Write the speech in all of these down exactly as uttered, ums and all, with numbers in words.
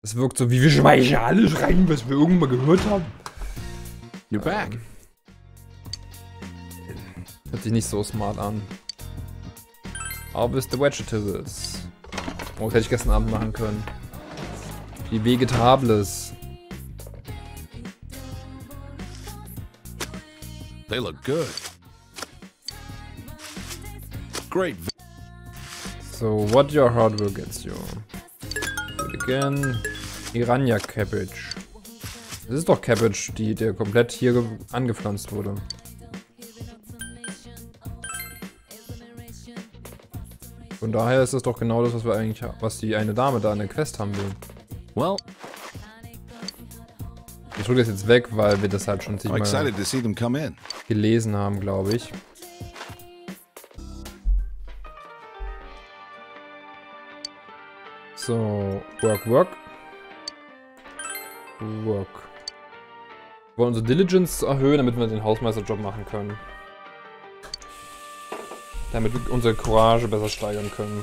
Es wirkt so, wie wir schmeißen alles rein, was wir irgendwann mal gehört haben. You're back. Ähm, hört sich nicht so smart an. Harvest the Vegetables. Oh, das hätte ich gestern Abend machen können. Die Vegetables. They look good. Great. So, what your hard work gets you. Good again. Iranja Cabbage. Das ist doch Cabbage, die der komplett hier angepflanzt wurde. Von daher ist das doch genau das, was wir eigentlich, was die eine Dame da in der Quest haben will. Well, Ich drücke das jetzt weg, weil wir das halt schon I'm zigmal excited to see them come in. gelesen haben, glaube ich. So, work, work. Work. Wir wollen unsere Diligence erhöhen, damit wir den Hausmeisterjob machen können. Damit wir unsere Courage besser steigern können.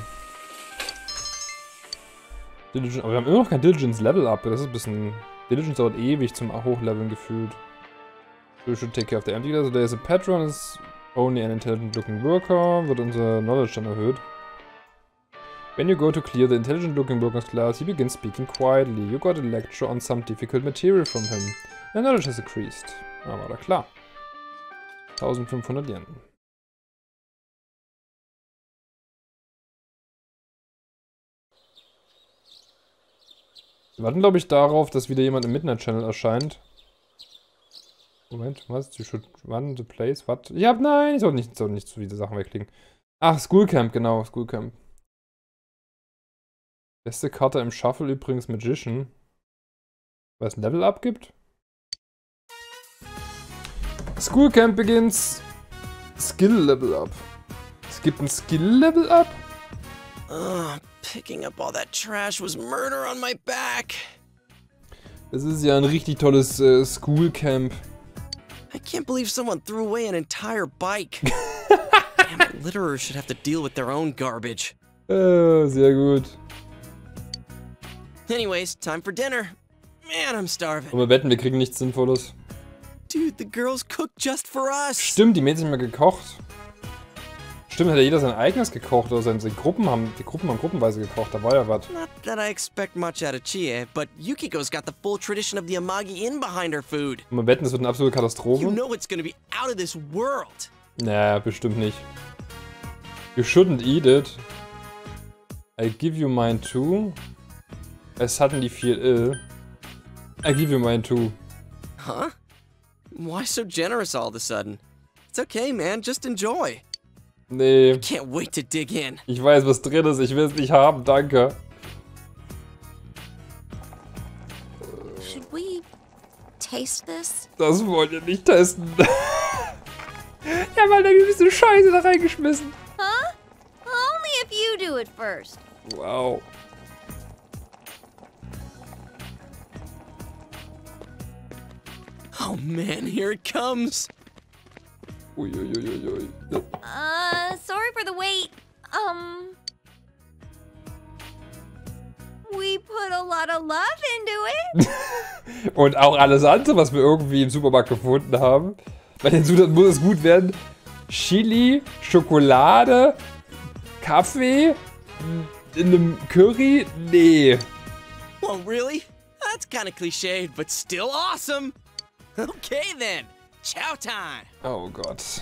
Diligence, aber wir haben immer noch kein Diligence Level Up. Das ist ein bisschen... Diligence dauert ewig zum Hochleveln gefühlt. We should take care of the empty. Also there is a patron, is only an intelligent looking worker. Wird unser Knowledge dann erhöht. When you go to clear the intelligent looking workers class, he begins speaking quietly. You got a lecture on some difficult material from him. Your knowledge has increased. Ah, war da klar. eintausendfünfhundert Yen. Wir warten, glaube ich, darauf, dass wieder jemand im Midnight Channel erscheint. Moment, was? You should run the place? Was? Ich hab, nein, ich soll nicht, soll nicht zu viele Sachen wegklicken. Ach, Schoolcamp, genau, Schoolcamp. Beste Karte im Shuffle übrigens Magician. Weil es ein Level Up gibt. Schoolcamp begins. Skill Level Up. Es gibt ein Skill Level Up. Ugh, picking up all that trash was murder on my back. Das ist ja ein richtig tolles äh, Schoolcamp. I can't believe someone threw away an entire bike. Damn it, litterers should have to deal with their own garbage. Äh, sehr gut. Anyways, time for dinner. Man, I'm starving. Und wir wetten, wir kriegen nichts Sinnvolles. Dude, the girls cooked just for us. Stimmt, die Mädchen haben ja gekocht. Stimmt, hat ja jeder sein eigenes gekocht, oder seine, seine Gruppen haben, die Gruppen haben gruppenweise gekocht, da war ja was. Not that I expect much out of Chie, but Yukiko's got the full tradition of the Amagi Inn behind her food. Und wir wetten, das wird eine absolute Katastrophe. You know it's gonna be out of this world. Naja, bestimmt nicht. You shouldn't eat it. I give you mine too. I suddenly feel ill. I give you mine too. Huh? Why so generous all of a sudden? It's okay, man, just enjoy. Nee. Can't wait to dig in. Ich weiß, was drin ist. Ich will es nicht haben, danke. Should we taste this? Das wollt ihr nicht testen. Ja, weil da ein bisschen Scheiße da reingeschmissen. Huh? Only if you do it first. Wow. Oh man, here it comes. Uiuiuiui. Uh, sorry for the wait. Um... We put a lot of love into it. Und auch alles andere, was wir irgendwie im Supermarkt gefunden haben. Bei den Zutaten muss es gut werden. Chili, Schokolade, Kaffee, in einem Curry? Nee. Oh, really? That's kind of cliched, but still awesome. Okay then, chow time. Oh Gott.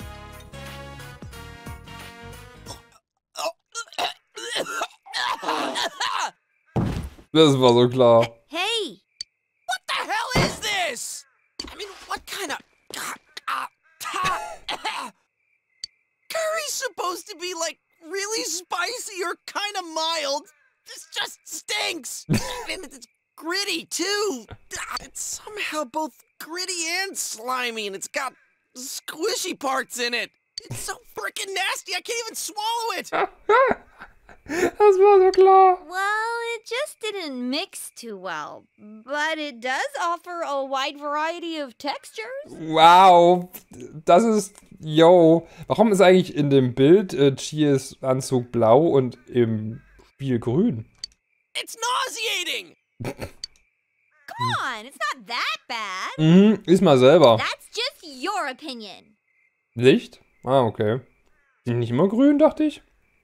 Das war so klar. Hey! What the hell is this? I mean, what kind of... Curry's supposed to be, like, really spicy or kind of mild. This just stinks. And it's gritty, too. It's somehow both gritty and slimy, and it's got squishy parts in it. It's so freaking nasty, I can't even swallow it. Das war so klar. Well, it just didn't mix too well, but it does offer a wide variety of textures. Wow. Das ist... Yo. Warum ist eigentlich in dem Bild äh, Chies Anzug blau und im Spiel grün? It's nauseating. Come on, it's not that bad. Mhm, iss mal selber. That's just your opinion. Licht? Ah, okay. Sind nicht immer grün, dachte ich.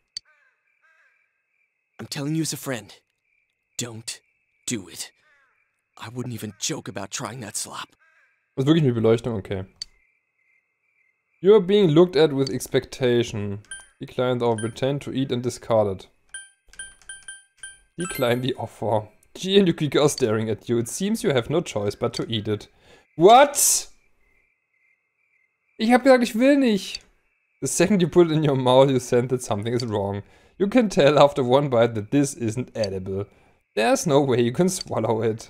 I'm telling you as a friend. Don't do it. I wouldn't even joke about trying that slop. Das ist wirklich mit Beleuchtung, okay. You're being looked at with expectation. Decline or pretend to eat and discard it. Decline the offer. G and Yukiko are staring at you. It seems you have no choice but to eat it. What? Ich hab gesagt, ich will nicht. The second you put it in your mouth, you sense that something is wrong. You can tell after one bite that this isn't edible. There's no way you can swallow it.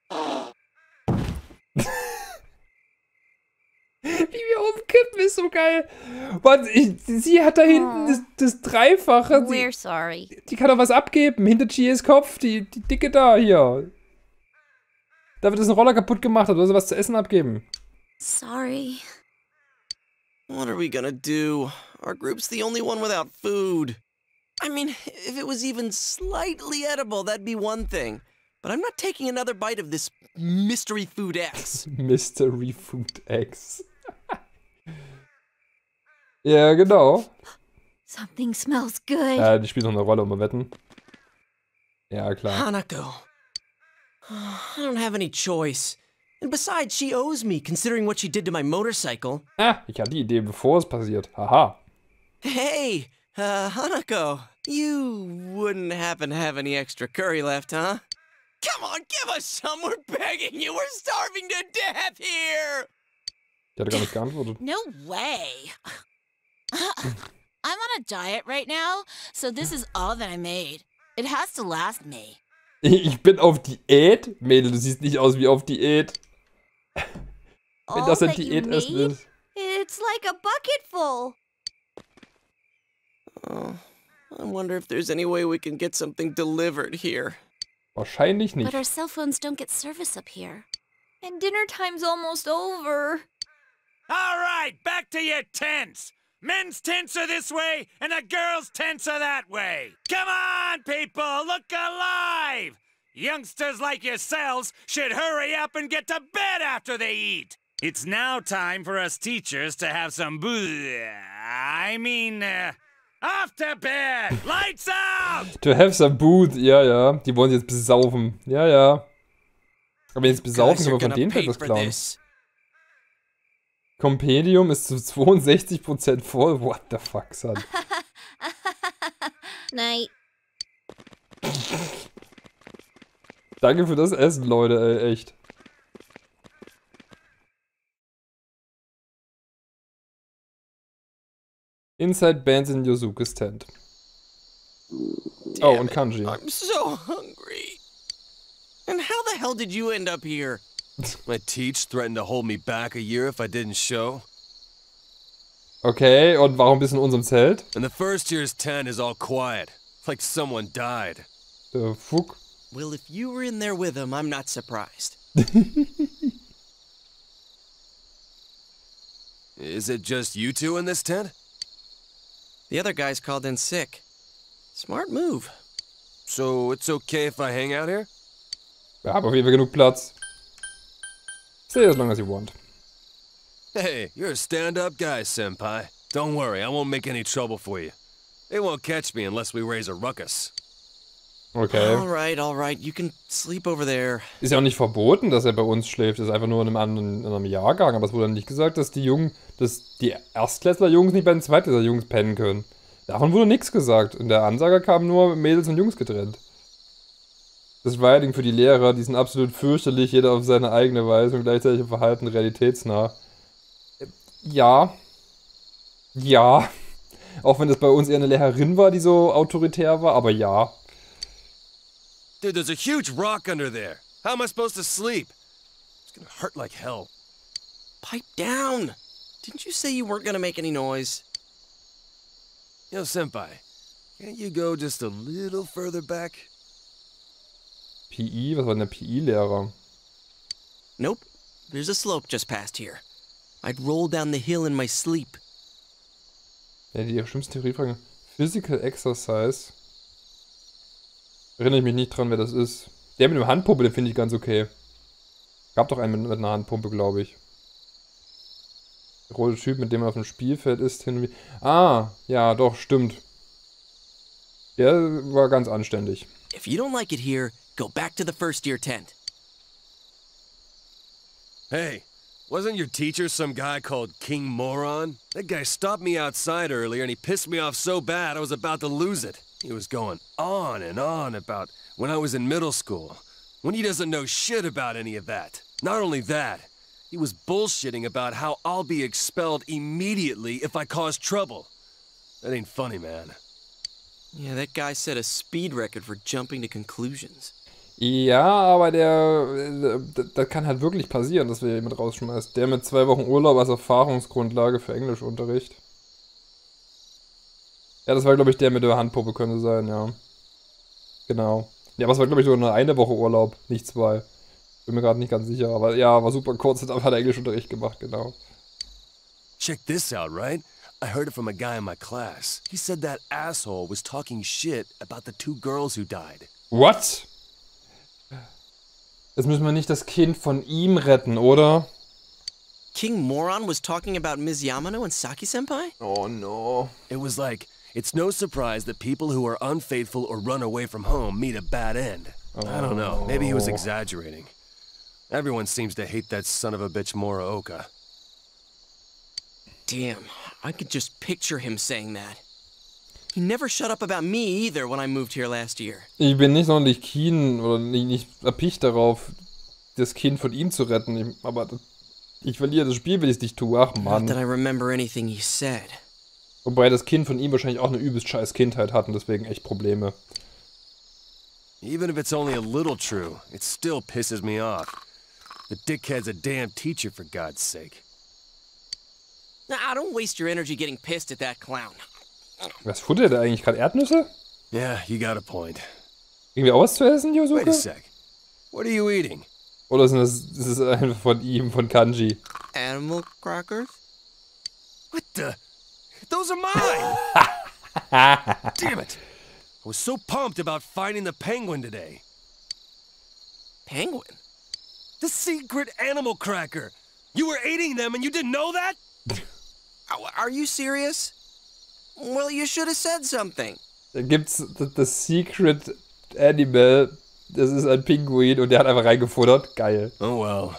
Wie wir umkippen, ist so geil. Mann, ich, sie hat da hinten das, das Dreifache. We're Sie, sorry. die kann doch was abgeben. Hinter G As Kopf, die, die Dicke da, hier. Da wird das ein Roller kaputt gemacht hat, oder sie was zu essen abgeben. Sorry. What are we gonna do? Our group's the only one without food. I mean, if it was even slightly edible, that'd be one thing. But I'm not taking another bite of this Mystery Food X. Mystery Food X. Ja, genau. Something smells good. Ja, die spielt noch eine Rolle, um wir wetten. Ja, klar. Hanako. I don't have any choice. And besides, she owes me, considering what she did to my motorcycle. Ah, ich hatte die Idee, bevor es passiert. Haha. Hey, uh, Hanako, you wouldn't happen to have any extra curry left, huh? Come on, give us some, we're begging you, we're starving to death here! Die hatte gar nicht geantwortet. No way. I'm on a diet right now, so this is all that I made. It has to last me. Ich bin auf Diät? Mädel, du siehst nicht aus wie auf Diät. Wenn All das ein that you Diätessen made? ist. It's like a bucket full. Oh, I wonder if there's any way we can get something delivered here. Wahrscheinlich But nicht. our cell phones don't get service up here. And dinner time's almost over. All right, back to your tents. Men's tents are this way, and the girls' tents are that way. Come on, people, look alive! Youngsters like yourselves should hurry up and get to bed after they eat. It's now time for us teachers to have some boo... I mean, uh, off to bed! Lights out! To have some booze, ja, ja. Die wollen jetzt besaufen. Ja, ja. Aber jetzt besaufen Guys können are wir von gonna denen pay vielleicht was for klauen. this. Compendium ist zu zweiundsechzig Prozent voll. What the fuck, son? Night. Danke für das Essen, Leute, ey, echt. Inside Bands in Yosuke's tent. Oh, Damn und it, Kanji. I'm so hungry. And how the hell did you end up here? My teach threatened to hold me back a year if I didn't show. Okay, und warum bist du in unserem Zelt? And the first year's tent is all quiet, like someone died. Der Fuck. Well, if you were in there with him, I'm not surprised. Is it just you two in this tent? The other guys called in sick. Smart move. So it's okay if I hang out here? Wir haben auf jeden Fall genug Platz. Stay as long as you want. Hey, you're a stand-up guy, senpai. Don't worry, I won't make any trouble for you. They won't catch me unless we raise a ruckus. Okay. All right, all right. You can sleep over there. Ist ja auch nicht verboten, dass er bei uns schläft. Ist einfach nur in einem anderen in einem Jahrgang. Aber es wurde nicht gesagt, dass die Jungen, dass die Erstklässler-Jungs nicht bei den Zweitklässler-Jungs pennen können. Davon wurde nichts gesagt. In der Ansage kamen nur Mädels und Jungs getrennt. Das Writing für die Lehrer, die sind absolut fürchterlich, jeder auf seine eigene Weise und gleichzeitig im Verhalten realitätsnah. Ja. Ja. Auch wenn das bei uns eher eine Lehrerin war, die so autoritär war, aber ja. Dude, there's a huge rock under there. How am I supposed to sleep? It's gonna hurt like hell. Pipe down. Didn't you say you weren't gonna make any noise? Yo, senpai, can't you go just a little further back? P I? Was war denn der P I-Lehrer? Nope. There's a slope just past here. I'd roll down the hill in my sleep. Ja, die schlimmste Theoriefrage. Physical Exercise. Erinnere ich mich nicht dran, wer das ist. Der mit dem Handpumpe, den finde ich ganz okay. Gab doch einen mit, mit einer Handpumpe, glaube ich. Der rote Typ, mit dem er auf dem Spielfeld ist. Hin wie ah, ja, doch, stimmt. Der war ganz anständig. If you don't like it here, go back to the first year tent. Hey, wasn't your teacher some guy called King Moron? That guy stopped me outside earlier and he pissed me off so bad I was about to lose it. He was going on and on about when I was in middle school, when he doesn't know shit about any of that. Not only that, he was bullshitting about how I'll be expelled immediately if I cause trouble. That ain't funny, man. Yeah, that guy set a speed record for jumping to conclusions. Ja, aber der, das kann halt wirklich passieren, dass wir jemand rausschmeißt. Der mit zwei Wochen Urlaub als Erfahrungsgrundlage für Englischunterricht. Ja, das war, glaube ich, der mit der Handpuppe, könnte sein, ja. Genau. Ja, aber es war, glaube ich, sogar nur eine Woche Urlaub, nicht zwei. Bin mir gerade nicht ganz sicher, aber ja, war super kurz, hat er Englischunterricht gemacht, genau. Check this out, right? I heard it from a guy in my class. He said that asshole was talking shit about the two girls who died. What? Jetzt müssen wir nicht das Kind von ihm retten, oder? King Moron was talking about Miz Yamano and Saki-senpai? Oh no. It was like, it's no surprise that people who are unfaithful or run away from home meet a bad end. Oh. I don't know, maybe he was exaggerating. Everyone seems to hate that son of a bitch Muraoka. Damn, I could just picture him saying that. He never shut up about me either when I moved here last year. Ich bin nicht sonderlich keen oder nicht, nicht erpicht darauf, das Kind von ihm zu retten. Ich, aber das, ich verliere das Spiel, wenn ich es nicht tue. Ach Mann. Not that I remember anything he said. Wobei das Kind von ihm wahrscheinlich auch eine übelst scheiß Kindheit hat und deswegen echt Probleme. Even if it's only a little true, it still pisses me off. The dickhead's a damn teacher, for God's sake. Nah, don't waste your energy getting pissed at that clown. Was futtert er eigentlich gerade? Erdnüsse? Yeah, you got a point. Kriegen wir auch was zu essen, Wait a Yosuke? sec. What are you eating? Oder ist das, das ist einfach von ihm, von Kanji? Animal crackers? What the? Those are mine! Damn it! I was so pumped about finding the penguin today. Penguin? The secret animal cracker! You were eating them and you didn't know that? Are you serious? Well, you should have said something. Da gibt's das, das Secret Animal, das ist ein Pinguin und der hat einfach reingefuttert. Geil. Oh well.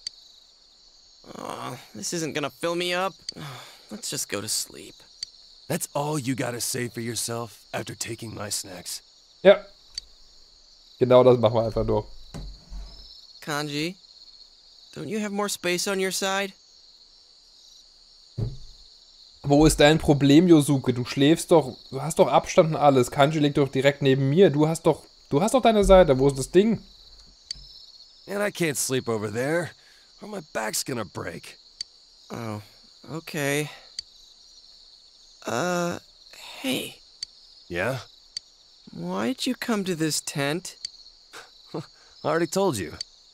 Oh, this isn't gonna fill me up. Let's just go to sleep. That's all you gotta say for yourself after taking my snacks? Ja. Genau das machen wir einfach nur. Kanji, don't you have more space on your side? Wo ist dein Problem, Yosuke? Du schläfst doch, du hast doch Abstand und alles. Kanji liegt doch direkt neben mir. Du hast doch, du hast doch deine Seite. Wo ist das Ding? And I can't sleep over there, or my back's gonna break. Oh, okay. Uh, hey. Yeah? Why'd you come to this tent? I already told you.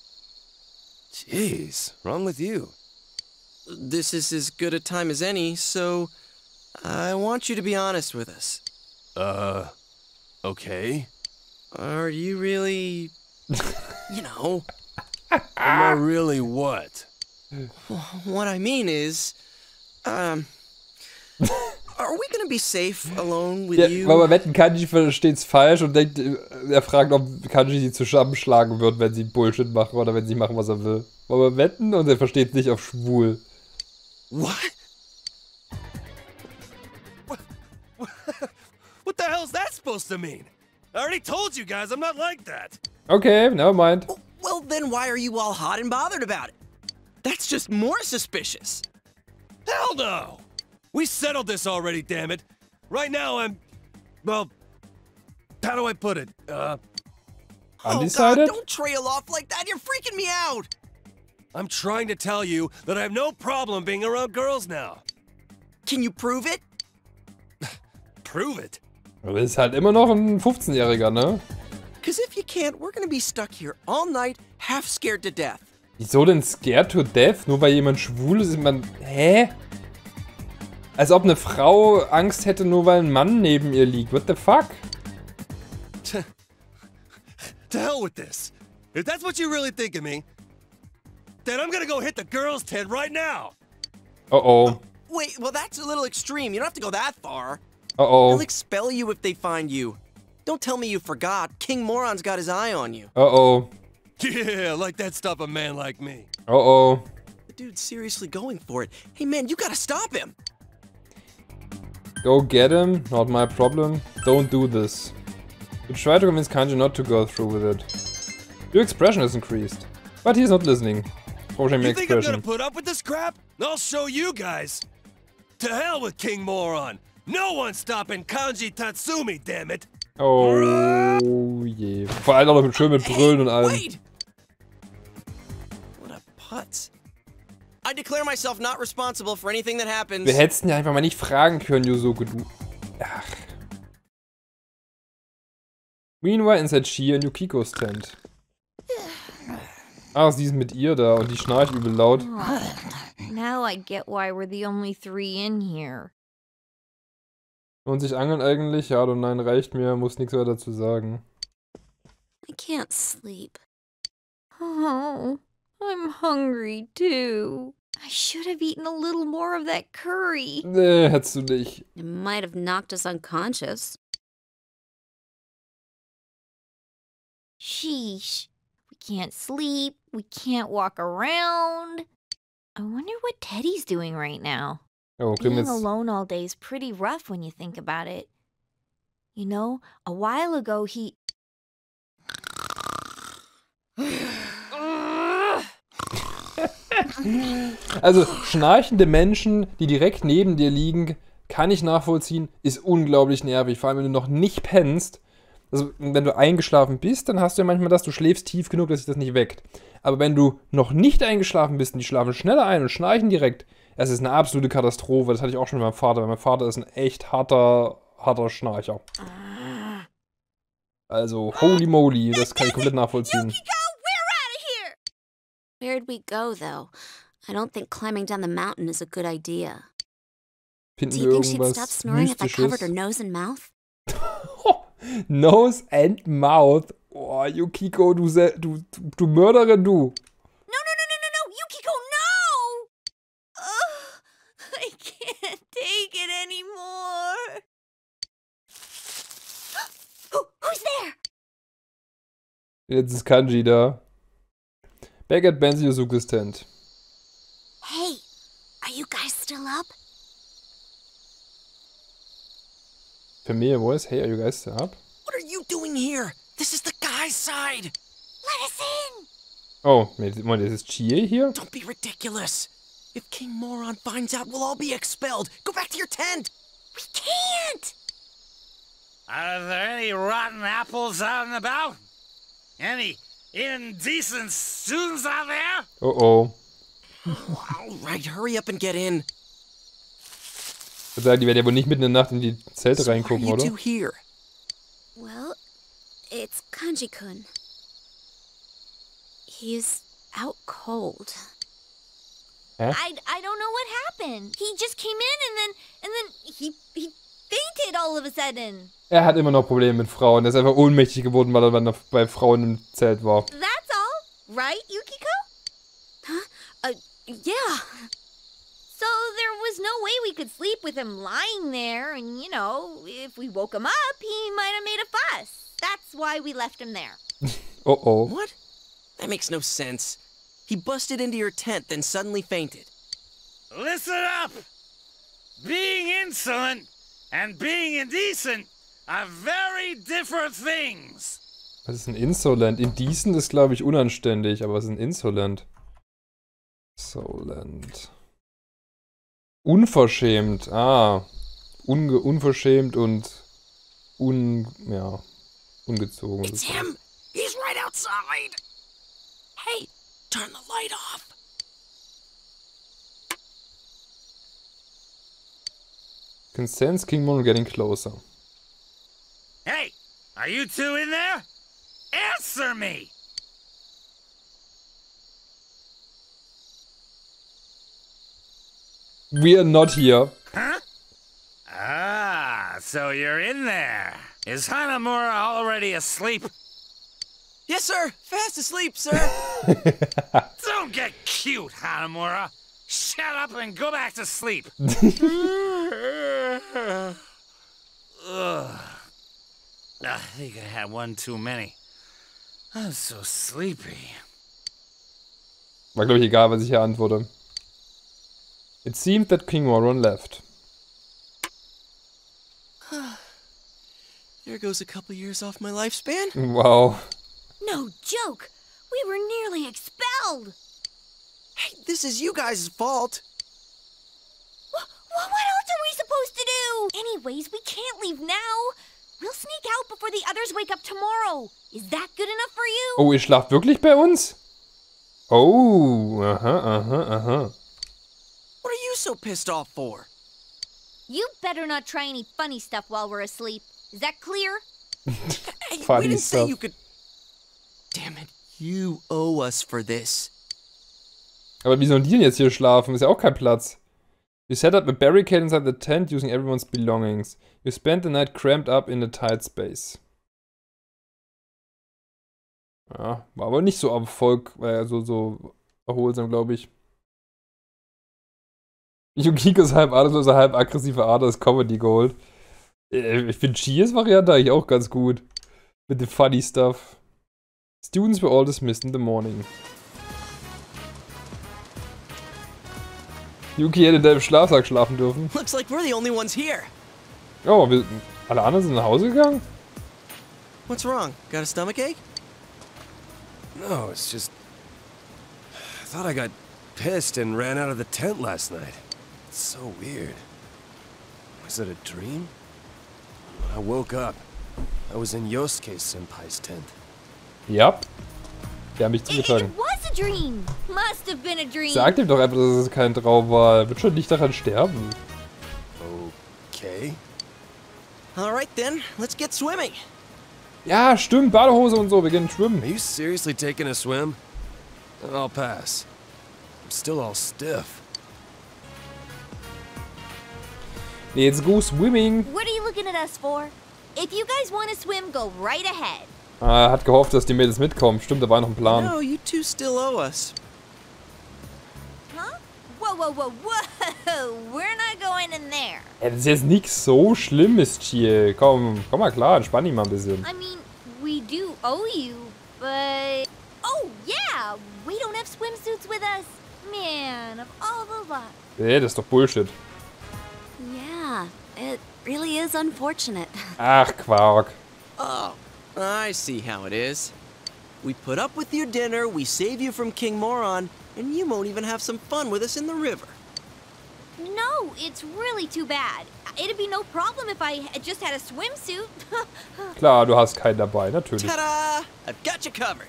Jeez, wrong with you? This is as good a time as any, so I want you to be honest with us. Uh, okay. Are you really, you know? Am I really what? What I mean is, um, are we gonna be safe alone with Ja, you? weil wir wetten, Kanji versteht's falsch und denkt, er fragt, ob Kanji sie zusammenschlagen wird, wenn sie Bullshit machen oder wenn sie machen, was er will. Wollen wir wetten und er versteht's nicht auf schwul. What? What? What the hell's that supposed to mean? I already told you guys I'm not like that. Okay, never mind. Well, then why are you all hot and bothered about it? That's just more suspicious. Hell no! We settled this already, damn it. Right now I'm, well, how do I put it? Uh, Undecided? Oh God, don't trail off like that. You're freaking me out. I'm trying to tell you that I have no problem being around girls now. Can you prove it? Prove it? Du bist halt immer noch ein fünfzehnjähriger, ne? Because if you can't, we're gonna be stuck here all night, half scared to death. Wieso denn scared to death? Nur weil jemand schwul ist, ist man... Hä? Als ob eine Frau Angst hätte, nur weil ein Mann neben ihr liegt. What the fuck? To hell with this. If that's what you really think of me, then I'm gonna go hit the girls' tent right now. Uh-oh. Wait, well, that's a little extreme. You don't have to go that far. Uh-oh. They'll expel you if they find you. Don't tell me you forgot. King Moron's got his eye on you. Uh-oh. Yeah, like that stop a man like me. Uh-oh. The dude's seriously going for it. Hey, man, you gotta stop him. Go get him, not my problem. Don't do this. You try to convince Kanji not to go through with it. Your expression is increased. But he's not listening. Approaching my You think I'm expression. gonna put up with this crap? I'll show you guys. To hell with King Moron. No one's stopping Kanji Tatsumi, damn it. Oh je. Vor allem auch noch schön mit Brüllen und allem. Wait! What a putz. I declare myself not responsible for anything that happens. Wir hätten ja einfach mal nicht fragen können, Yuzuko, du. Ach. Meanwhile inside Shia in Yukiko's tent. Ah, sie ist mit ihr da und die schnarcht übel laut. Now I get why we're the only three in here. Und sich angeln eigentlich? Ja oder nein, reicht mir, muss nichts weiter dazu sagen. I can't sleep. Oh, I'm hungry too. I should have eaten a little more of that curry. Nee, hättest du nicht. It might have knocked us unconscious. Sheesh. We can't sleep. We can't walk around. I wonder what Teddy's doing right now. Oh, kriegen wir Being jetzt... alone all day is pretty rough when you think about it. You know, a while ago he... Also, schnarchende Menschen, die direkt neben dir liegen, kann ich nachvollziehen, ist unglaublich nervig. Vor allem, wenn du noch nicht pennst. Also, wenn du eingeschlafen bist, dann hast du ja manchmal das, du schläfst tief genug, dass sich das nicht weckt. Aber wenn du noch nicht eingeschlafen bist und die schlafen schneller ein und schnarchen direkt, es ist eine absolute Katastrophe. Das hatte ich auch schon mit meinem Vater, weil mein Vater ist ein echt harter, harter Schnarcher. Also, holy moly, das kann ich komplett nachvollziehen. Where'd we go, though? I don't think climbing down the mountain is a good idea. Finden Do wir you think she'd irgendwas stop snoring if I covered her Mystisches? nose and mouth? Nose and Mouth. Oh, Yukiko, du, se- du, du, du Mörderin, du. No, no, no, no, no, no! Yukiko, no! Ugh, I can't take it anymore. Who, who's there? Jetzt ist Kanji da. Back at Benzi Yuzuko's tent. Hey, are you guys still up? Familiar voice. Hey, are you guys still up? What are you doing here? This is the guy's side. Let us in! Oh, Moment, ist es Chie hier? Don't be ridiculous. If King Moron finds out, we'll all be expelled. Go back to your tent. We can't! Are there any rotten apples out and about? Any indecent students out there? Oh oh. All right, hurry up and get in. Ich würde sagen, die werden ja wohl nicht mitten in der Nacht in die Zelte So what are reingucken, you oder? two here? Well, it's Kanji-kun. He's out cold. Hä? I, I don't know what happened. He just came in and then and then he he fainted all of a sudden. Er hat immer noch Probleme mit Frauen. Er ist einfach ohnmächtig geworden, weil er dann noch bei Frauen im Zelt war. That's all, right, Yukiko? Huh? Uh, yeah. So there was no way we could sleep with him lying there, and you know, if we woke him up, he might have made a fuss. That's why we left him there. Oh oh. What? That makes no sense. He busted into your tent, then suddenly fainted. Listen up! Being insolent and being indecent are very different things. Was ist ein Insolent? Indecent ist, glaube ich, unanständig, aber was ist ein Insolent? Insolent. Unverschämt. Ah. Unge unverschämt und un... ja. Ungezogen. It's him! He's right outside! Hey, turn the light off. Can sense King Moron getting closer. Hey, are you two in there? Answer me! We are not here. Huh? Ah, so you're in there. Is Hanamura already asleep? Yes, sir. Fast asleep, sir. Don't get cute, Hanamura. Shut up and go back to sleep. Ugh. I think I had one too many. I'm so sleepy. War, glaube ich, egal, was ich hier antworte. It seemed that King Moron left. There goes a couple years off my lifespan. Wow. No joke. We were nearly expelled. Hey, this is you guys' fault. Wh wh what else are we supposed to do? Anyways, we can't leave now. We'll sneak out before the others wake up tomorrow. Is that good enough for you? Oh, ihr schlaft wirklich bei uns? Oh, aha, aha, aha. What are you so pissed off for? You better not try any funny stuff while we're asleep. Is that clear? Hey, Funny we didn't stuff. say you could... Damn it, you owe us for this. Aber wie sollen die denn jetzt hier schlafen? Ist ja auch kein Platz. You set up a barricade inside the tent using everyone's belongings. You spent the night cramped up in a tight space. Ja, war aber nicht so Erfolg, äh, so, so erholsam, glaube ich. Yukikos halb atemlose, halb aggressive Art als Comedy Gold. Äh, ich finde Chias Variante eigentlich auch ganz gut. Mit dem funny stuff. Students were all dismissed in the morning. Yuki hätte in deinem Schlafsack schlafen dürfen. Looks like we're the only ones here. Oh, wir, alle anderen sind nach Hause gegangen? What's wrong? Got a stomachache? No, it's just... I thought I got pissed and ran out of the tent last night. It's so weird. Was it a dream? When I woke up, I was in Yosuke Senpai's tent. Ja. Die haben mich It, zugetragen. it was a dream. Must have been a dream. Sag ihm doch einfach, dass es kein Traum war. Er wird schon nicht daran sterben. Okay. Alright then, let's get swimming. Ja, stimmt. Badehose und so. Wir gehen Are schwimmen. you seriously taking a swim? I'll pass. I'm still all stiff. Let's go swimming. What are you looking at us for? If you guys want to swim, go right ahead. Ah, er hat gehofft, dass die Mädels mitkommen. Stimmt, da war noch ein Plan. No, you two still owe us. Huh? Whoa, whoa, whoa, whoa! We're not going in there. Ja, das ist jetzt nichts so Schlimmes, Chiel. Komm, komm mal klar, entspann dich mal ein bisschen. I mean, we do owe you, but... Oh, yeah! We don't have swimsuits with us. Man, of all the luck. Nee, das ist doch Bullshit. Yeah, it really is unfortunate. Ach, Quark. Oh, I see how it is. We put up with your dinner, we save you from King Moron, and you won't even have some fun with us in the river. No, it's really too bad. It'd be no problem if I had just had a swimsuit. Klar, du hast keinen dabei, natürlich. Ta-da! I've got you covered.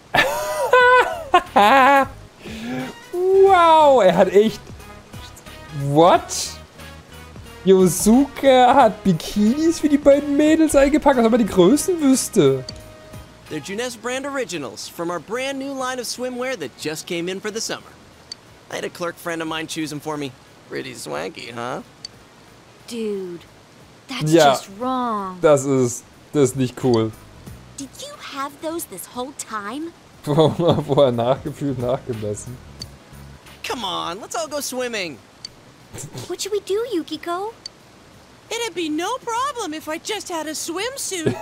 Wow, er hat echt... What? Yosuke hat Bikinis für die beiden Mädels eingepackt, als ob er die Größen wüsste. They're Junes brand originals from our brand new line of swimwear that just came in for the summer. I had a clerk friend of mine choose them for me. Pretty swanky, huh? Dude, that's Ja. just wrong. Das ist... Das ist nicht cool. Did you have those this whole time? Vorher nachgefühlt, nachgemessen. Come on, let's all go swimming. What should we do, Yukiko? It'd be no problem if I just had a swimsuit.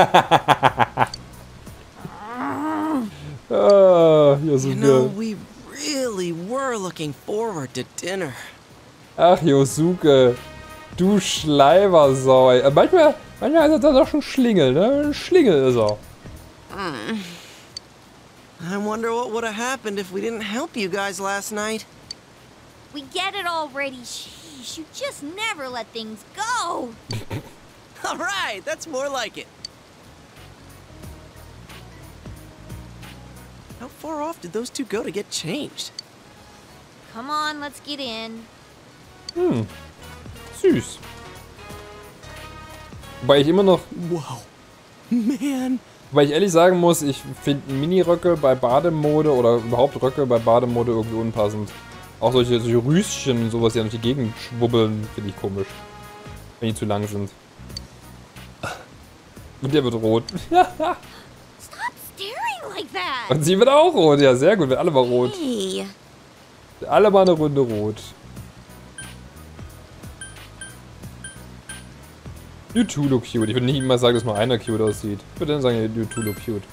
Ah, You know, Yosuke. we really were looking forward to dinner. Ach, Yosuke. Du Schleimersau. ey. Manchmal, manchmal ist er doch schon Schlingel, ne? Ein Schlingel ist er. I wonder what would have happened if we didn't help you guys last night. We get it already. Sheesh, you just never let things go. All right, that's more like it. How far off did those two go to get changed? Come on, let's get in. Hm. Süß. Wobei ich immer noch... Whoa. Man. Weil ich ehrlich sagen muss, ich finde Miniröcke bei Bademode oder überhaupt Röcke bei Bademode irgendwie unpassend. Auch solche, solche Rüschen und sowas, die durch die Gegend schwubbeln, finde ich komisch. Wenn die zu lang sind. Und der wird rot. Stop staring like that? Und sie wird auch rot. Ja, sehr gut. Wir alle mal rot. Hey. Alle mal eine Runde rot. You two look cute. Ich würde nicht immer sagen, dass mal einer cute aussieht. Ich würde dann sagen, you two look cute.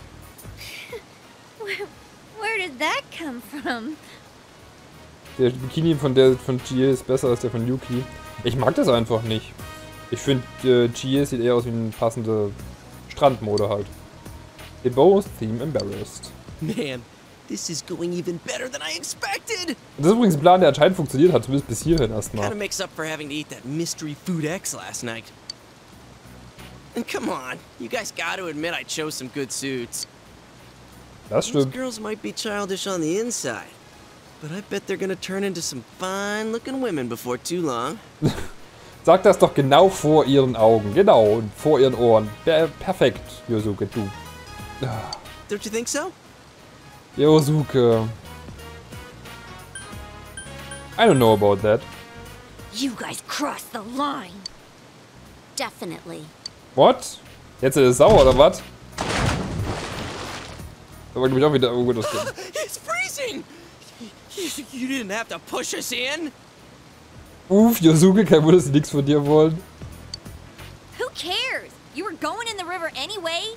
Where, where did that come from? Der Bikini von der von Chie ist besser als der von Yuki. Ich mag das einfach nicht. Ich finde, äh, Chie sieht eher aus wie eine passende Strandmode halt. They both seem embarrassed. Man, this is going even better than I expected. Das ist übrigens ein Plan, der anscheinend funktioniert hat, zumindest bis hierhin erstmal. Kinda makes up for having to eat that mystery food X last night. And come on, you guys gotta admit I chose some good suits. Das Those stimmt. girls might be childish on the inside, but I bet they're gonna turn into some fine-looking women before too long. Sag das doch genau vor ihren Augen. Genau, und vor ihren Ohren. Per perfekt, Yosuke, du. Don't you think so? Yosuke. I don't know about that. You guys crossed the line. Definitely. What? Jetzt ist er sauer, oder was? Da war, glaube ich, auch wieder irgendwo das Ding. It's freezing! You, you didn't have to push us in. Uff, Yosuke, kein Wunder, dass sie nichts von dir wollen. Who cares? You were going in the river anyway.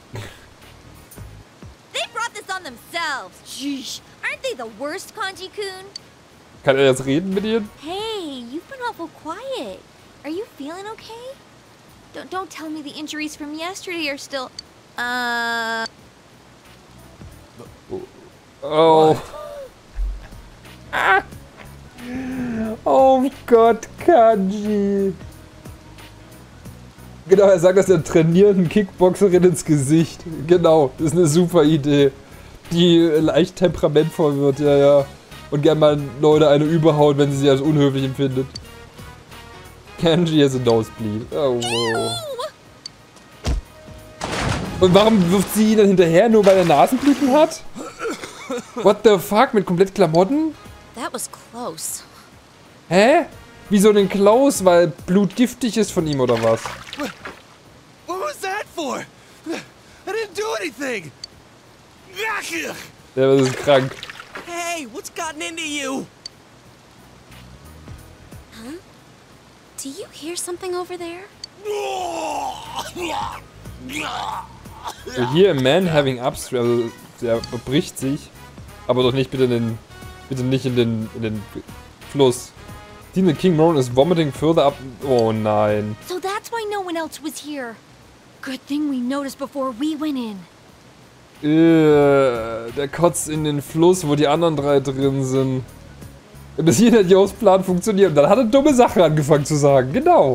They brought this on themselves. Sheesh. Aren't they the worst, Kanji-kun? Kann er jetzt reden mit ihnen? Hey, you've been awful quiet. Are you feeling okay? Don't don't tell me the injuries from yesterday are still. Uh. Oh. Ah. Oh Gott, Kanji. Genau, er sagt das der trainierenden Kickboxerin ins Gesicht. Genau, das ist eine super Idee. Die leicht temperamentvoll wird, ja, ja. Und gern mal Leute eine überhaut, wenn sie sie als unhöflich empfindet. Kanji has a nosebleed. Oh, wow. Und warum wirft sie ihn dann hinterher, nur weil er Nasenbluten hat? What the fuck, mit komplett Klamotten? That was close. Hä? Wieso den Klaus? Weil Blut giftig ist von ihm oder was? What was that for? I didn't do anything. Der ist krank. Hey, what's gotten into you? Huh? Do you hear something over there? So, hier a man having upstream, also der bricht sich, aber doch nicht bitte in den, bitte nicht in den, in den Fluss. Demon King Moron is vomiting further up. Oh nein. So that's why no one else was here. Good thing we noticed before we went in. Äh, der kotzt in den Fluss, wo die anderen drei drin sind. Bis hier hat Jos Plan funktioniert. Und dann hat er dumme Sachen angefangen zu sagen. Genau.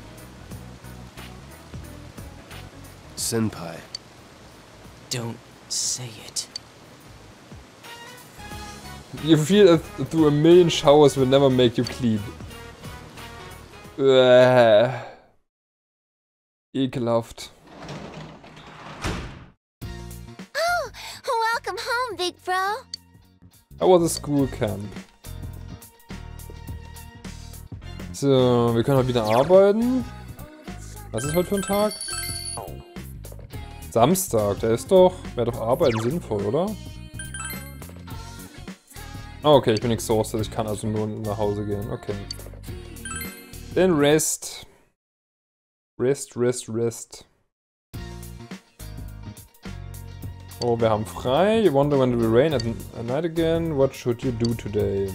Senpai. Don't say it. You feel as through a million showers will never make you clean. Äh. Ekelhaft. Oh, welcome home, big bro. How was the school camp? So, wir können heute wieder arbeiten. Was ist heute für ein Tag? Samstag, der ist doch, wäre doch Arbeiten sinnvoll, oder? Oh, okay, ich bin exhausted, ich kann also nur nach Hause gehen, okay. Then rest. Rest, rest, rest. Oh, wir haben frei. You wonder when it will rain at night again. What should you do today?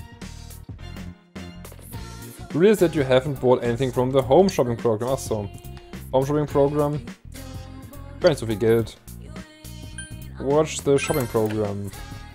You realize that you haven't bought anything from the home shopping program. Ach so. Home shopping program. Gar nicht so viel Geld. Watch the shopping program.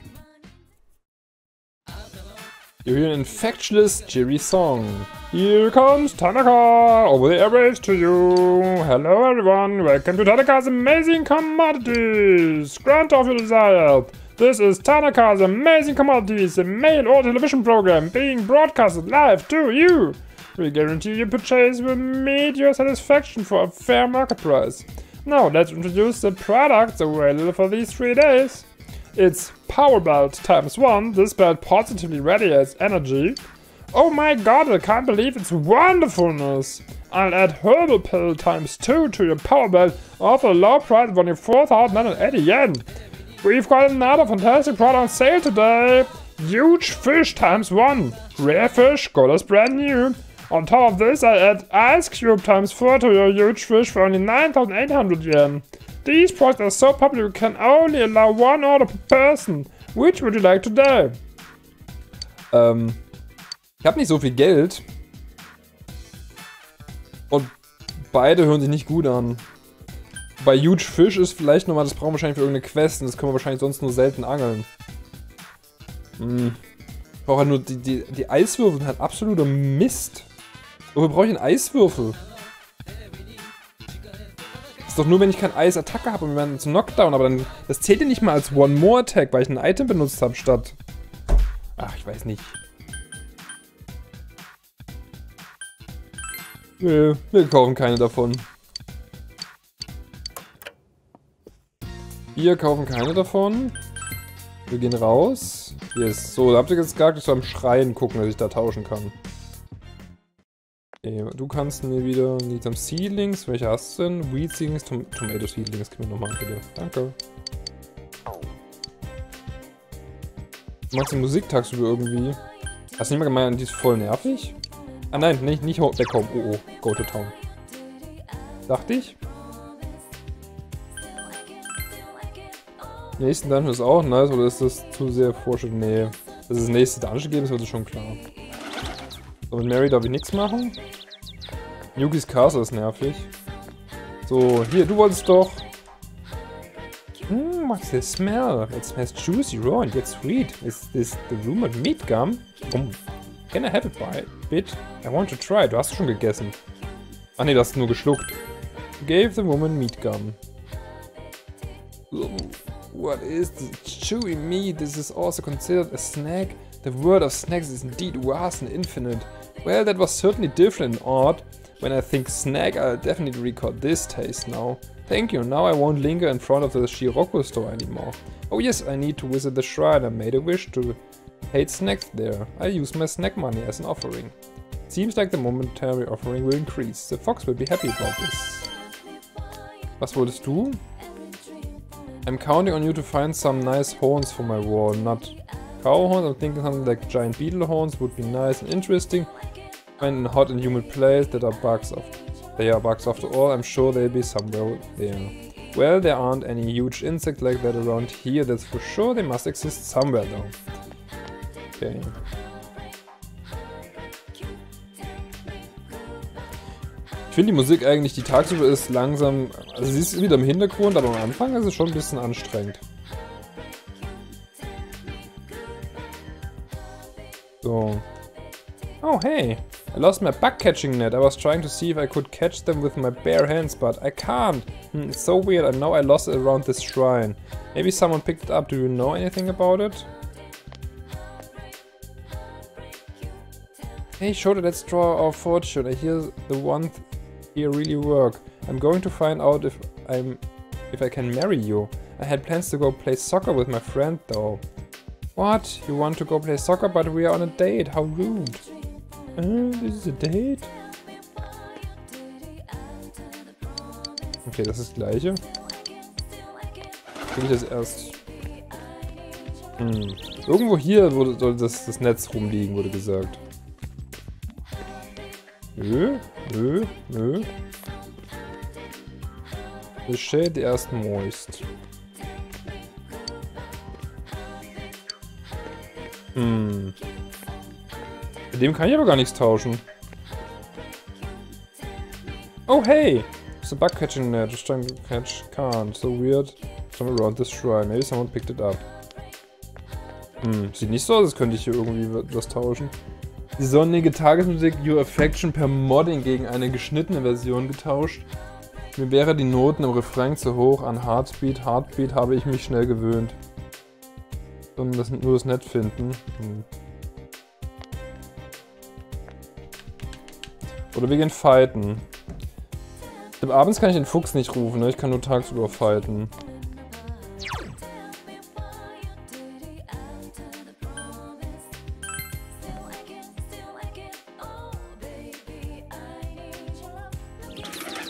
You hear an infectious, cheery song. Here comes Tanaka over the airwaves to you. Hello everyone, welcome to Tanaka's Amazing Commodities. Grant of your desire. This is Tanaka's Amazing Commodities, a mail or television program being broadcasted live to you. We guarantee your purchase will meet your satisfaction for a fair market price. Now let's introduce the products available for these three days. It's Power Belt times one. This belt positively radiates energy. Oh my god, I can't believe its wonderfulness. I'll add herbal pill times two to your power belt, offer a low price of only four thousand nine hundred eighty yen. We've got another fantastic product on sale today. Huge fish times one. Rare fish, colors brand new. On top of this, I add ice cube times four to your huge fish for only nine thousand eight hundred yen. These products are so popular you can only allow one order per person. Which would you like today? Ähm, ich habe nicht so viel Geld. Und beide hören sich nicht gut an. Bei Huge Fish ist vielleicht nochmal, das brauchen wir wahrscheinlich für irgendeine Quest und das können wir wahrscheinlich sonst nur selten angeln. Hm. Ich brauche halt nur, die, die, die Eiswürfel sind halt absoluter Mist. Wofür brauche ich einen Eiswürfel? Das ist doch nur, wenn ich kein Eis-Attacke habe und wir werden zum Knockdown, aber dann, das zählt ja nicht mal als One-More-Attack, weil ich ein Item benutzt habe statt... Ach, ich weiß nicht. Nö, wir kaufen keine davon. Wir kaufen keine davon. Wir gehen raus. Yes. So, da habt ihr jetzt gesagt, ich soll am Schreien gucken, dass ich da tauschen kann. Okay, du kannst mir wieder Need some Seedlings. Welche hast du denn? Weed Seedlings, Tom Tomato Seedlings. Gib mir nochmal bitte. Danke. Du magst die Musik tagsüber irgendwie. Hast du nicht mal gemeint, die ist voll nervig? Ah nein, nicht, nicht back home. Oh oh, go to town. Dachte ich. Nächsten Dungeon ist auch nice, oder ist das zu sehr Vorschritt? Nee. Dass es das nächste Dungeon geben ist, wird schon klar. So, mit Mary darf ich nichts machen. Yukis Castle ist nervig. So, hier, du wolltest doch... Hmm, what's the smell? It smells juicy, raw and yet sweet. Is this the rumored meat gum? Oh. Can I have it by bit? I want to try. Du hast es schon gegessen. Ach nee, du hast es nur geschluckt. Gave the woman meat gum. What is this chewy meat? This is also considered a snack. The word of snacks is indeed vast and infinite. Well, that was certainly different and odd. When I think snack, I'll definitely recall this taste now. Thank you, now I won't linger in front of the Shiroko store anymore. Oh yes, I need to visit the shrine. I made a wish to hate snacks there. I use my snack money as an offering. Seems like the momentary offering will increase. The fox will be happy about this. Was wolltest du? I'm counting on you to find some nice horns for my wall. Not cow horns, I'm thinking something like giant beetle horns would be nice and interesting. When in a hot and humid place that are bugs of they are bugs after all, I'm sure they'll be somewhere there. Well, there aren't any huge insects like that around here, that's for sure. They must exist somewhere though. Okay. Ich finde die Musik eigentlich, die tagsüber ist langsam, also sie ist wieder im Hintergrund, aber am Anfang ist es schon ein bisschen anstrengend. So. Oh hey, I lost my bug catching net. I was trying to see if I could catch them with my bare hands, but I can't. Hmm, it's so weird. I know I lost it around this shrine. Maybe someone picked it up. Do you know anything about it? Hey, Shota, let's draw our fortune. I hear the one here really work. I'm going to find out if I'm if I can marry you. I had plans to go play soccer with my friend though. What? You want to go play soccer, but we are on a date? How rude. Uh, this is a date? Okay, das ist das gleiche. Krieg ich das erst... Hm. Irgendwo hier wurde, soll das, das Netz rumliegen, wurde gesagt. Nö, nö, nö. The shade erst moist. Hm. Mit dem kann ich aber gar nichts tauschen. Oh hey! It's a bug catching net. Just trying to catch can't. So weird. From around this shrine. Maybe someone picked it up. Hm, sieht nicht so aus, als könnte ich hier irgendwie was tauschen. Die sonnige Tagesmusik Your Affection per Modding gegen eine geschnittene Version getauscht. Mir wäre die Noten im Refrain zu hoch. An Heartbeat, Heartbeat habe ich mich schnell gewöhnt. Sondern das nur das nett finden. Hm. Oder wir gehen fighten. Abends kann ich den Fuchs nicht rufen, ne? Ich kann nur tagsüber fighten.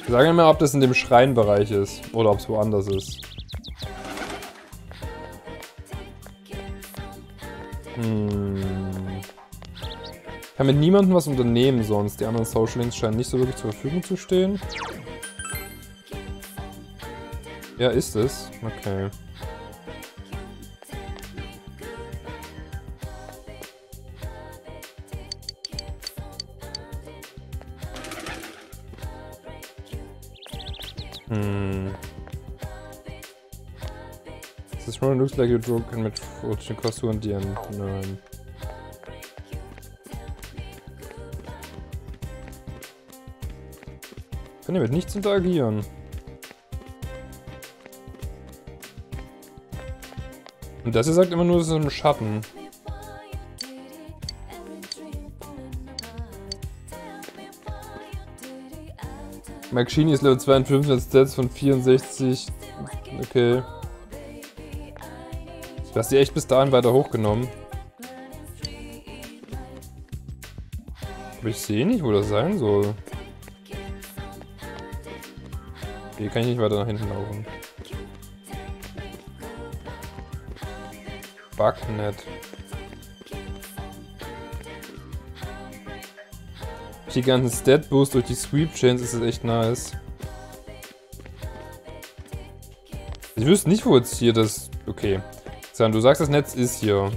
Sag mir mal, ob das in dem Schreinbereich ist. Oder ob es woanders ist. Hm. Ich kann mit niemandem was unternehmen sonst. Die anderen Social Links scheinen nicht so wirklich zur Verfügung zu stehen. Ja, ist es. Okay. Hmm. This one looks like you can match fortune Kosu and the end. Nein. Kann ja mit nichts interagieren. Und das hier sagt immer nur, es ist im Schatten. Mike Sheeny ist Level zweiundfünfzig, als Stats von vierundsechzig. Okay. Du hast die echt bis dahin weiter hochgenommen. Aber ich sehe nicht, wo das sein soll. Hier kann ich nicht weiter nach hinten laufen. Bugnet. Die ganzen Stat-Boost durch die Sweep-Chains ist das echt nice. Ich wüsste nicht, wo jetzt hier das... Okay. Sam, du sagst, das Netz ist hier.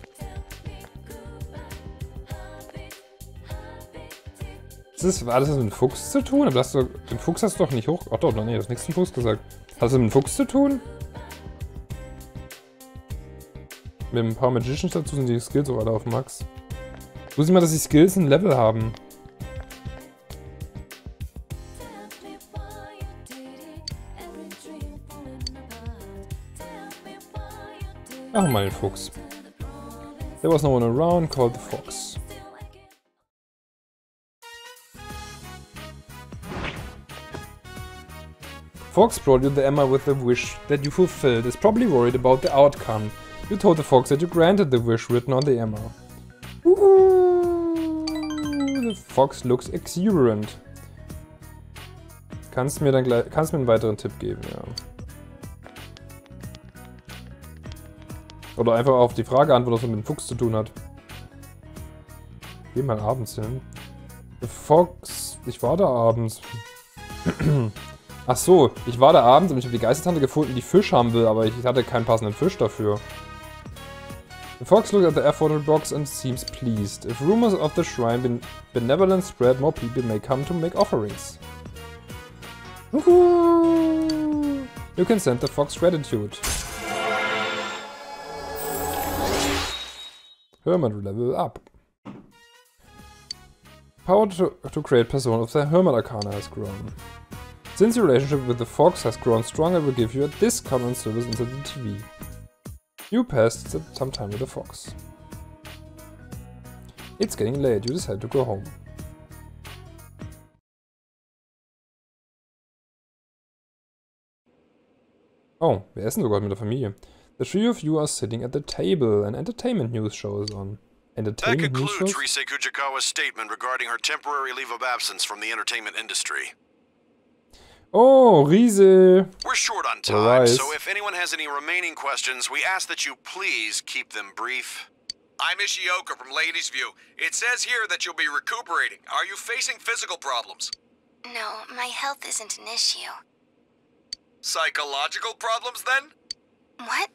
Ist das, war das mit dem Fuchs zu tun? Aber das, den Fuchs hast du doch nicht hoch... Ach doch, nee, du hast nichts zum Fuchs gesagt. Hat das mit dem Fuchs zu tun? Mit ein paar Magicians dazu sind die Skills auch alle auf Max. Muss ich mal, dass die Skills ein Level haben. Ach, mal den Fuchs. There was no one around called the fox. Fox brought you the Emma with the wish that you fulfilled, is probably worried about the outcome. You told the fox that you granted the wish written on the Emma. Ooh, the fox looks exuberant. Kannst mir dann gleich, kannst mir einen weiteren Tipp geben, ja. Oder einfach auf die Frage antworten, was mit dem Fuchs zu tun hat. Geh mal abends hin. The Fox... Ich war da abends. Ach so, ich war da abends und ich habe die Geistertante gefunden, die Fisch haben will, aber ich hatte keinen passenden Fisch dafür. The Fox looked at the airport box and seems pleased. If rumors of the shrine ben benevolent spread, more people may come to make offerings. Woohoo! You can send the fox gratitude. Hermit level up. Power to, to create persona of the Hermit Arcana has grown. Since your relationship with the fox has grown stronger, we'll give you a discount on service inside the T V. You passed some time with the fox. It's getting late, you decide to go home. Oh, wir essen sogar mit der Familie. The three of you are sitting at the table. An entertainment news show is on. Entertainment that news shows? concludes Rise Kujikawa's statement regarding her temporary leave of absence from the entertainment industry. Oh, Rise! We're short on time, Rise. so if anyone has any remaining questions, we ask that you please keep them brief. I'm Ishioka from Ladies View. It says here that you'll be recuperating. Are you facing physical problems? No, my health isn't an issue. Psychological problems, then? What?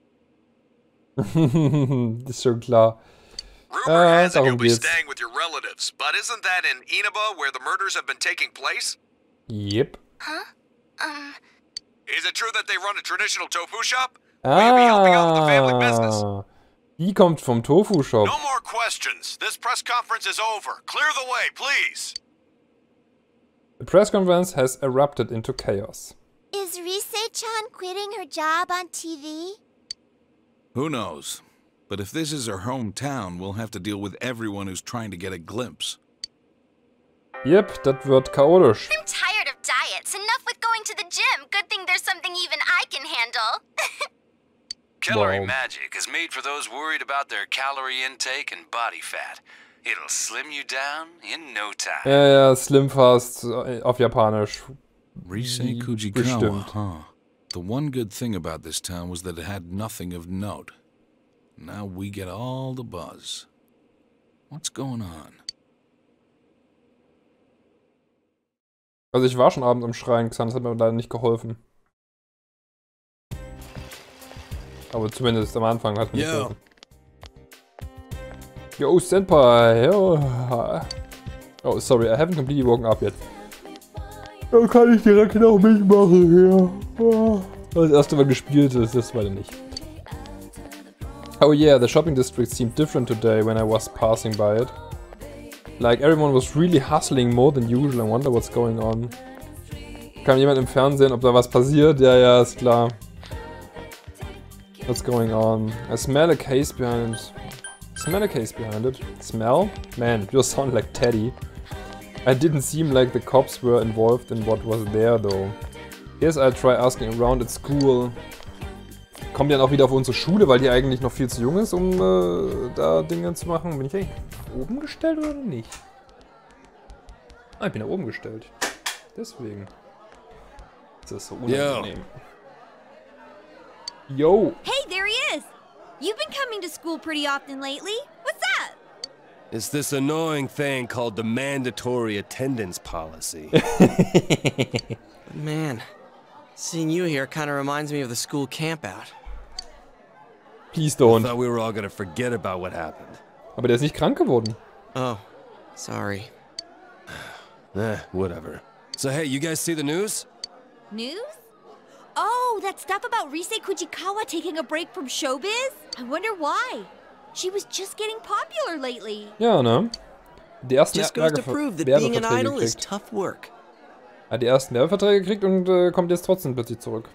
Ist schon klar. Rumor Ah, has it you'll darum be geht's. staying with your relatives, but isn't that in Inaba where the murders have been taking place? Yep. Huh? Um, Is it true that they run a traditional tofu shop? Will you be helping out with the family business? Ah, die kommt vom Tofu-Shop. No more questions. This press conference is over. Clear the way, please. The press conference has erupted into chaos. Is Rise-chan quitting her job on T V? Who knows? But if this is her hometown, we'll have to deal with everyone who's trying to get a glimpse. Yep, das wird chaotisch. I'm tired of diets. Enough with going to the gym. Good thing there's something even I can handle. Calorie Wow. Magic is made for those worried about their calorie intake and body fat. It'll slim you down in no time. Ja, ja, Slim Fast äh, auf Japanisch. Risei Kujikawa, bestimmt. huh? The one good thing about this town was that it had nothing of note. Now we get all the buzz. What's going on? Also ich war schon abends am Schreien, das hat mir leider nicht geholfen. Aber zumindest am Anfang hat mir nicht geholfen. Yo, Senpai! Yo. Oh, sorry, I haven't completely woken up yet. Da kann ich direkt noch mitmachen, ja. Das erste, was gespielt ist, das zweite nicht. Oh yeah, the shopping district seemed different today when I was passing by it. Like everyone was really hustling more than usual. I wonder what's going on. Kam jemand im Fernsehen, ob da was passiert? Ja, ja, ist klar. What's going on? I smell a case behind it. Smell a case behind it. Smell? Man, you sound like Teddy. I didn't seem like the cops were involved in what was there though. Guess I'll try asking around at school. Kommt die dann auch wieder auf unsere Schule, weil die eigentlich noch viel zu jung ist, um äh, da Dinge zu machen? Bin ich eigentlich oben gestellt oder nicht? Ah, ich bin da oben gestellt. Deswegen. Das ist so unangenehm. Yo! Hey, there he is! You've been coming to school pretty often lately. What's that? It's this annoying thing called the mandatory attendance policy. Man, seeing you here kind of reminds me of the school campout. Please don't. I thought we were all gonna forget about what happened. Aber der ist nicht krank geworden. Oh, sorry. Eh, whatever. So hey, you guys see the news? News? Oh, that stuff about Risei Kujikawa taking a break from showbiz? I wonder why. She was just getting popular lately. Ja, ne? Die ersten Just goes to prove that being an idol is tough work. Hat die ersten Werbeverträge gekriegt und äh, kommt jetzt trotzdem plötzlich zurück.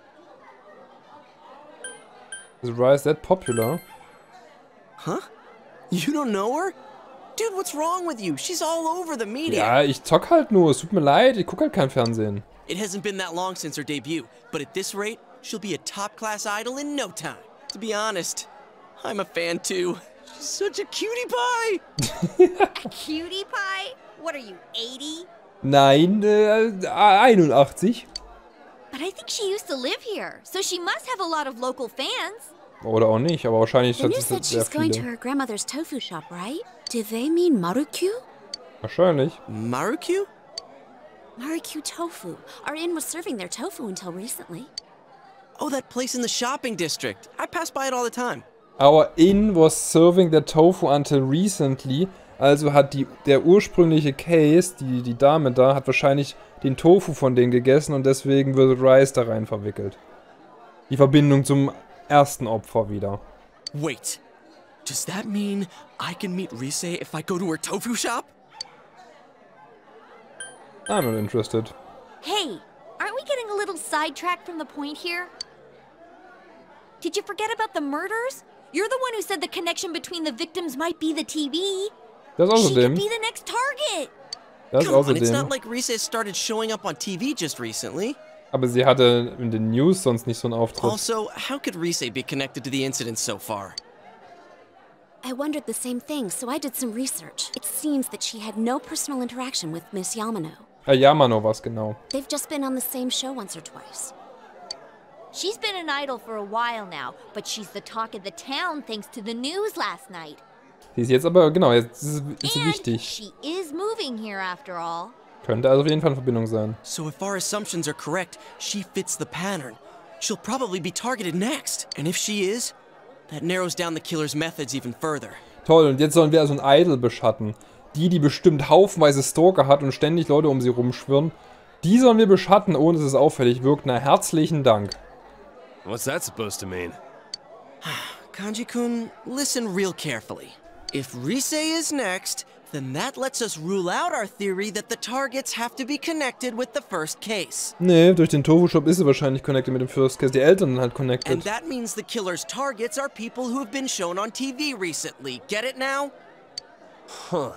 Is Rise that popular? Huh? You don't know her? Dude, what's wrong with you? She's all over the media. Ja, ich zock halt nur. Es tut mir leid, ich guck halt kein Fernsehen. It hasn't been that long since her debut, but at this rate, she'll be a top-class idol in no time. To be honest, I'm a fan too. She's such a cutie pie. A cutie pie? What are you, eighty? Nein, äh, einundachtzig. But I think she used to live here, so she must have a lot of local fans. Oder auch nicht, aber wahrscheinlich The hat news sie said sehr she's going to viele. her grandmother's tofu shop, right? Do they mean Marukyu? Wahrscheinlich. Marukyu? Marukyu Tofu. Our inn was serving their tofu until recently. Oh, that place in the shopping district. I pass by it all the time. Our inn was serving their tofu until recently. Also hat die, der ursprüngliche Case, die, die Dame da, hat wahrscheinlich den Tofu von denen gegessen und deswegen wird Rise da rein verwickelt. Die Verbindung zum ersten Opfer wieder. Wait, does that mean I can meet Risei if I go to her tofu shop? I'm not interested. Hey, aren't we getting a little sidetracked from the point here? Did you forget about the murders? You're the one who said the connection between the victims might be the T V. Das She außerdem. could be the next target. Das Come on, it's außerdem. not like Risei started showing up on T V just recently. Aber sie hatte in den News sonst nicht so einen Auftritt. Also, how could Risei be connected to the incident so far? I wondered the same thing, so I did some research. It seems that she had no personal interaction with Miss Yamano. Ah, Yamano war's genau. They've just been on the same show once or twice. She's been an idol for a while now, but she's the talk of the town thanks to the news last night. Sie ist jetzt aber, genau, jetzt ist, ist sie And wichtig. she is moving here after all. Könnte also auf jeden Fall in Verbindung sein. So if our assumptions are correct, she fits the pattern. She'll probably be targeted next. And if she is, that narrows down the killer's methods even further. Toll, und jetzt sollen wir also ein Idol beschatten. Die, die bestimmt haufenweise Stalker hat und ständig Leute um sie rumschwirren. Die sollen wir beschatten, ohne dass es auffällig wirkt. Na, herzlichen Dank. What's that supposed to mean? Kanji-kun, listen real carefully. If Risei is next, then that lets us rule out our theory that the targets have to be connected with the first case. Nee, durch den Tofu-Shop ist sie wahrscheinlich connected mit dem First Case. Die Eltern sind halt connected. And that means the killer's targets are people who have been shown on T V recently. Get it now? Huh.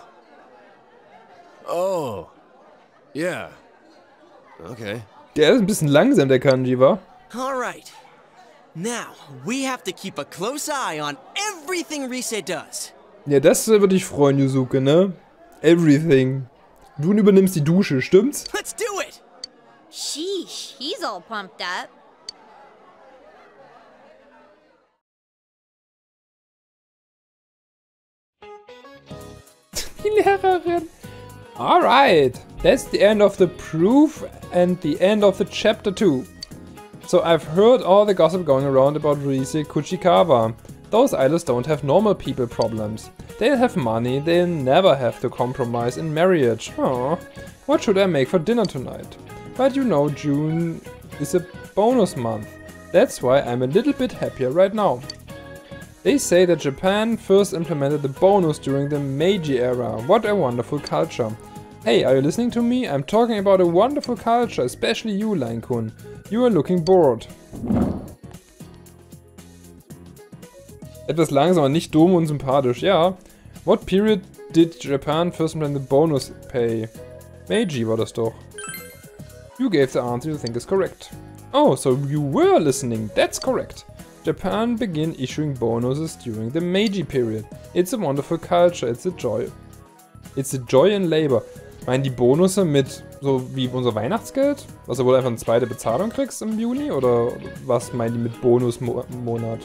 Oh. Yeah. Okay. Der ist ein bisschen langsam, der Kanji, wa? All right. Now, we have to keep a close eye on everything Risei does. Ja, das äh, würde ich freuen, Yusuke, ne? Everything. Du übernimmst die Dusche, stimmt's? Let's do it! Sheesh, he's all pumped up. Die Lehrerin. Alright, that's the end of the proof and the end of the chapter two. So I've heard all the gossip going around about Rise Kuchikawa. Those idols don't have normal people problems. They'll have money, they'll never have to compromise in marriage. Aww, what should I make for dinner tonight? But you know, June is a bonus month. That's why I'm a little bit happier right now. They say that Japan first implemented the bonus during the Meiji era. What a wonderful culture. Hey, are you listening to me? I'm talking about a wonderful culture, especially you, Line-kun. You are looking bored. Etwas langsam, nicht dumm und sympathisch, ja. What period did Japan first implement the bonus pay? Meiji war das doch. You gave the answer you think is correct. Oh, so you were listening, that's correct. Japan began issuing bonuses during the Meiji period. It's a wonderful culture, it's a joy. It's a joy in labor. Meinen die Bonusse mit so wie unser Weihnachtsgeld? Was du wohl einfach eine zweite Bezahlung kriegst im Juni? Oder was meinen die mit Bonusmonat?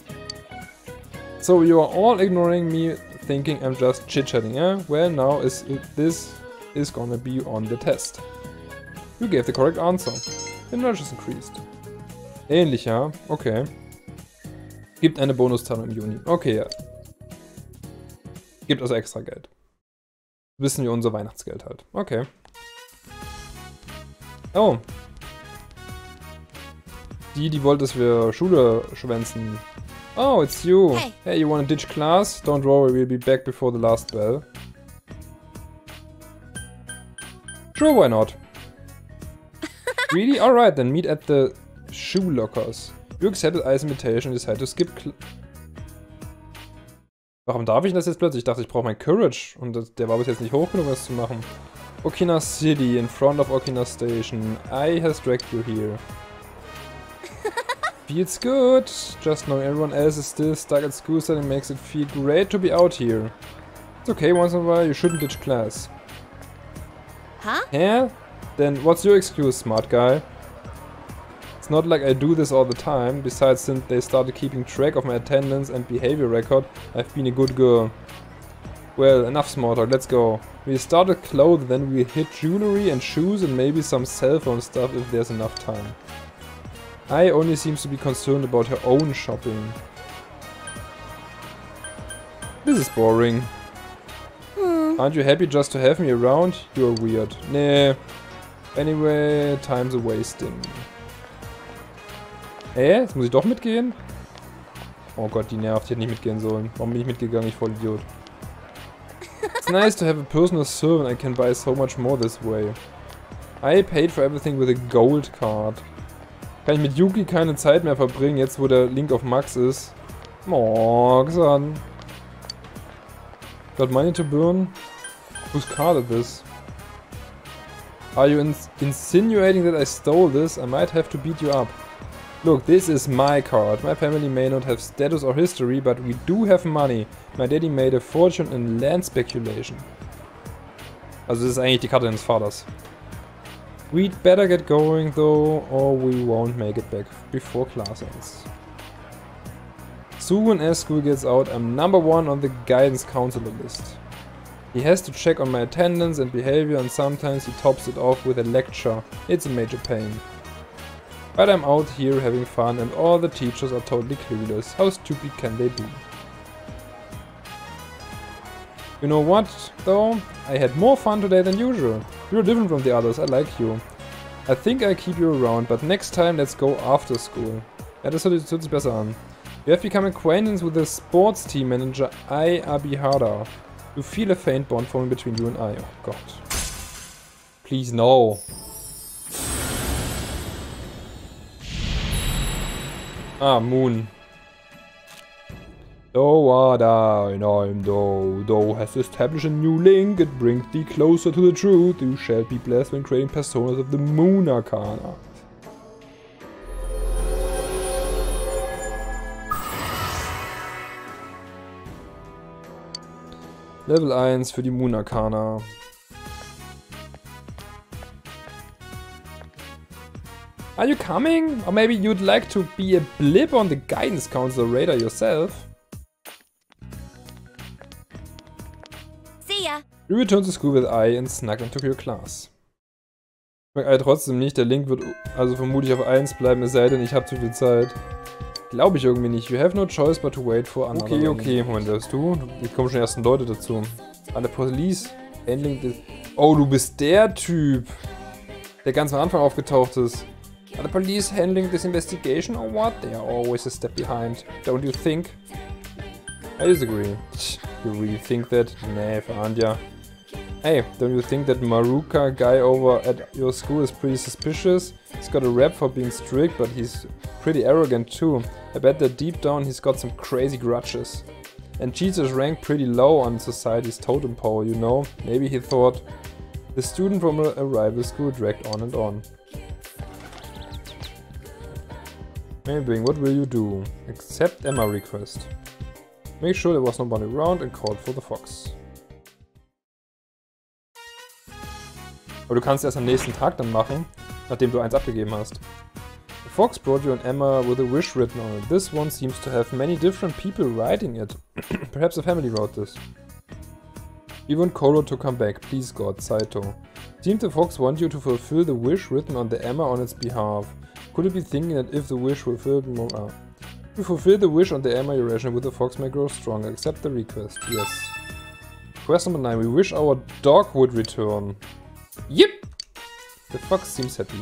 So you are all ignoring me, thinking I'm just chit-chatting, eh? Well, now is this is gonna be on the test. You gave the correct answer. The knowledge is increased. Ähnlich, ja? Okay. Gibt eine Bonuszahlung im Juni. Okay, ja. Gibt also extra Geld. Wissen wir unser Weihnachtsgeld halt. Okay. Oh. Die, die wollte, dass wir Schule schwänzen. Oh, it's you. Hey. Hey, you wanna ditch class? Don't worry, we'll be back before the last bell. Sure, why not? Really? Alright, then meet at the shoe lockers. You accepted I's invitation and decided to skip cl Warum darf ich das jetzt plötzlich? Ich dachte, ich brauche mein Courage. Und das, der war bis jetzt nicht hoch genug, das zu machen. Okina City, in front of Okina Station. I has dragged you here. Feels good. Just knowing everyone else is still stuck at school setting makes it feel great to be out here. It's okay once in a while, you shouldn't ditch class. Huh? Yeah? Then what's your excuse, smart guy? It's not like I do this all the time. Besides, since they started keeping track of my attendance and behavior record, I've been a good girl. Well, enough small talk, let's go. We'll start with clothes, then we'll hit jewelry and shoes and maybe some cell phone stuff if there's enough time. Ai only seems to be concerned about her own shopping. This is boring. Hmm. Aren't you happy just to have me around? You're weird. Nah. Anyway, time's a wasting. Hä? Jetzt muss ich doch mitgehen? Oh Gott, die nervt. Ich hätte nicht mitgehen sollen. Warum bin ich mitgegangen? Ich voll Idiot. It's nice to have a personal servant. I can buy so much more this way. I paid for everything with a gold card. Kann ich mit Yuki keine Zeit mehr verbringen, jetzt wo der Link auf Max ist. Morgsan. Got money to burn? Whose card is this? Are you ins insinuating that I stole this? I might have to beat you up. Look, this is my card. My family may not have status or history, but we do have money. My daddy made a fortune in land speculation. Also das ist eigentlich die Karte deines Vaters. We'd better get going though, or we won't make it back before class ends. Soon as school gets out, I'm number one on the guidance counselor list. He has to check on my attendance and behavior, and sometimes he tops it off with a lecture. It's a major pain. But I'm out here having fun and all the teachers are totally clueless. How stupid can they be? You know what, though? I had more fun today than usual. You're different from the others, I like you. I think I keep you around, but next time let's go after school. Ja, das hört sich besser an. You have become acquainted with the sports team manager Ai Abihara. You feel a faint bond forming between you and I. Oh God. Please, no. Ah, Moon. Dowada, and I'm Do. Do has established a new link. It brings thee closer to the truth. You shall be blessed when creating personas of the Moon Arcana. Level eins für die Moon Arcana. Are you coming? Or maybe you'd like to be a blip on the guidance council radar yourself? See ya. You return to school with I and snuck into your class. Ich mag I trotzdem nicht, der Link wird also vermutlich auf eins bleiben, es sei denn, ich habe zu viel Zeit. Glaube ich irgendwie nicht. You have no choice but to wait for another. Okay, okay, Moment, wer bist du? Jetzt kommen schon die ersten Leute dazu. An der Police handling the... Oh, du bist der Typ, der ganz am Anfang aufgetaucht ist. Are the police handling this investigation or what? They are always a step behind. Don't you think? I disagree. You really think that? Nee, verahnt ja. Hey, don't you think that Maruka guy over at your school is pretty suspicious? He's got a rap for being strict, but he's pretty arrogant too. I bet that deep down he's got some crazy grudges. And Jesus ranked pretty low on society's totem pole, you know? Maybe he thought the student from a, a rival school dragged on and on. Maybe, what will you do? Accept Emma request. Make sure there was nobody around and call for the fox. Aber du kannst erst am nächsten Tag dann machen, nachdem du eins abgegeben hast. The fox brought you an Emma with a wish written on it. This one seems to have many different people writing it. Perhaps a family wrote this. We want Koro to come back, please God, Saito. Seems the fox want you to fulfill the wish written on the Emma on its behalf. Could it be thinking that if the wish fulfilled more... Ah. If you fulfill the wish on the Emma, your relation with the fox may grow stronger. Accept the request. Yes. Quest number nine. We wish our dog would return. Yep! The fox seems happy.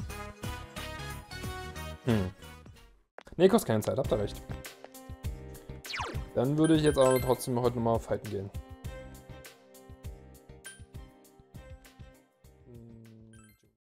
Hm. Ne, kostet keine Zeit, habt ihr recht. Dann würde ich jetzt aber trotzdem heute nochmal fighten gehen.